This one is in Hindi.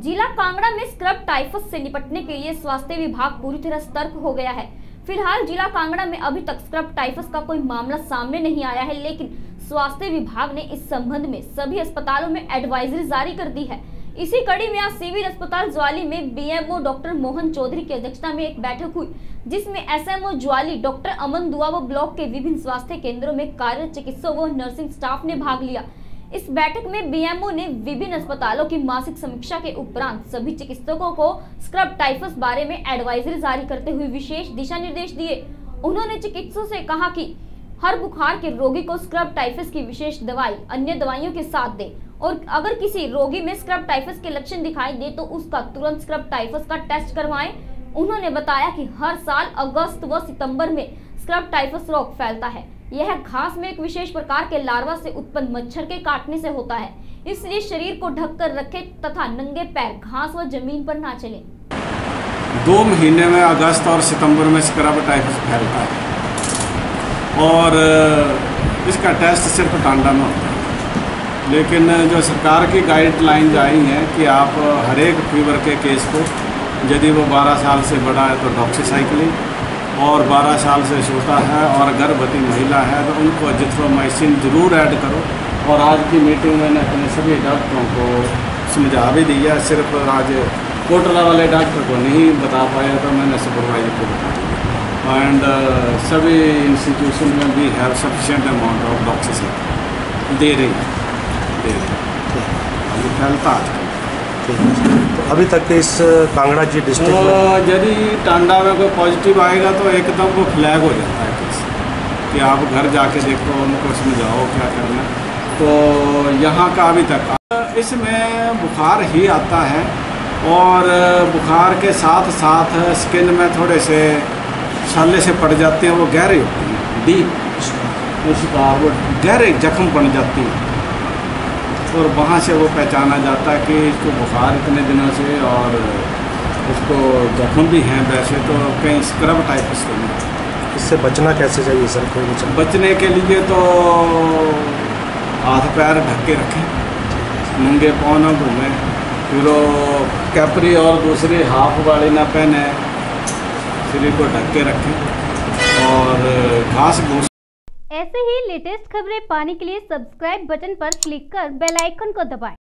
जिला कांगड़ा में स्क्रब टाइफस से निपटने के लिए स्वास्थ्य विभाग पूरी तरह सतर्क हो गया है। फिलहाल जिला कांगड़ा में अभी तक स्क्रब टाइफस का कोई मामला सामने नहीं आया है, लेकिन स्वास्थ्य विभाग ने इस संबंध में सभी अस्पतालों में एडवाइजरी जारी कर दी है। इसी कड़ी में आज सिविल अस्पताल ज्वाली में बीएमओ डॉक्टर मोहन चौधरी की अध्यक्षता में एक बैठक हुई, जिसमें एसएमओ ज्वाली डॉक्टर अमन दुआ व ब्लॉक के विभिन्न स्वास्थ्य केंद्रों में कार्यरत चिकित्सकों व नर्सिंग स्टाफ ने भाग लिया। इस बैठक में बीएमओ ने विभिन्न अस्पतालों की मासिक समीक्षा के उपरांत सभी चिकित्सकों को स्क्रब टाइफस बारे में एडवाइजरी जारी करते हुए विशेष दिशा निर्देश दिए। उन्होंने चिकित्सकों से कहा कि हर बुखार के रोगी को स्क्रब टाइफस की विशेष दवाई अन्य दवाइयों के साथ दे और अगर किसी रोगी में स्क्रब टाइफस के लक्षण दिखाई दे तो उसका तुरंत स्क्रब टाइफस का टेस्ट करवाएं। उन्होंने बताया कि हर साल अगस्त व सितंबर में स्क्रब टाइफस रोग फैलता है। यह घास में एक विशेष प्रकार के लार्वा से उत्पन्न मच्छर के काटने से होता है, इसलिए शरीर को ढककर रखें तथा नंगे पैर घास व जमीन पर ना चलें। 2 महीने में अगस्त और सितंबर में स्क्रब टाइफस फैलता है और इसका टेस्ट सिर्फ टांडा में होता है। लेकिन जो सरकार की गाइडलाइंस आई हैं कि आप हर एक फीवर के केस को, यदि वो 12 साल से बड़ा है तो डॉक्सीसाइक्लिन और 12 साल से छोटा है और गर्भवती महिला है तो उनको एजिथ्रोमाइसिन जरूर ऐड करो। और आज की मीटिंग में अपने सभी डॉक्टरों को समझा भी दिया, सिर्फ आज कोटला वाले डॉक्टर को नहीं बता पाया तो मैंने सुपरवाइजर को बता दिया। एंड सभी इंस्टीट्यूशन में भी have sufficient amount of doxycycline दे रही फैलता है। तो अभी तक इस कांगड़ा जी डिस्ट्रिक्ट में यदि टांडा में कोई पॉजिटिव आएगा तो एकदम वो फ्लैग हो जाता है केस कि आप घर जाके देखो, उनको समझाओ क्या करना। तो यहाँ का अभी तक इसमें बुखार ही आता है और बुखार के साथ साथ स्किन में थोड़े से छाले से पड़ जाते हैं, वो गहरे होते हैं, डीप वो गहरे जख्म बन जाती है और वहाँ से वो पहचाना जाता है कि इसको बुखार इतने दिनों से और उसको जख्म भी हैं। वैसे तो कहीं स्क्रब टाइफस तो नहीं। इससे बचना कैसे चाहिए सर? कोई बचने के लिए तो हाथ पैर ढक के रखें, नंगे पाँव ना घूमें, फिर वो कैपरी और दूसरी हाफ वाली ना पहने, शरीर को ढक के रखें और घास घूस। ऐसे ही लेटेस्ट खबरें पाने के लिए सब्सक्राइब बटन पर क्लिक कर बेल आइकन को दबाएं।